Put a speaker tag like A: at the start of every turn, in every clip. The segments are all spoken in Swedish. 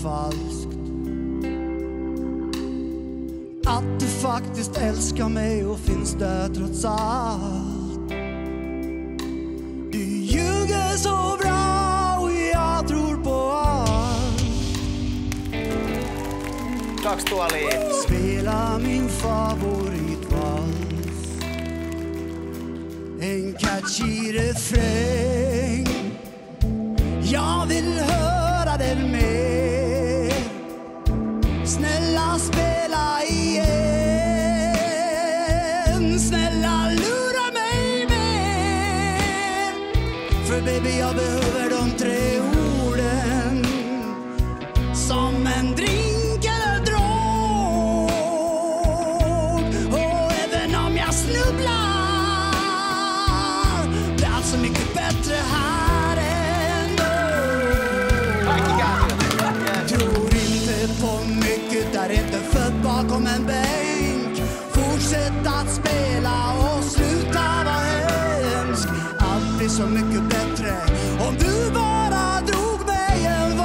A: falskt. Att du faktiskt älskar mig och finns där trots allt. Du ljuger så bra och jag tror på allt. Spela min favoritvals. En catchy refräng. Jag vill höra den mer. Snälla spela igen. Snälla lura mig mer. För baby jag behöver de 3 orden. Som en drink eller drog. Och även om jag snubblar, det är alltså mycket bättre här ändå. Tror inte på mycket, där inte född bakom en bänk. Fortsätt att spela och sluta vara hemsk. Allt blir så mycket bättre om du bara drog mig en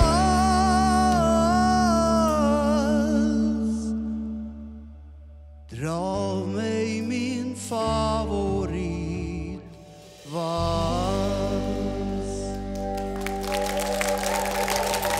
A: vals. Dra mig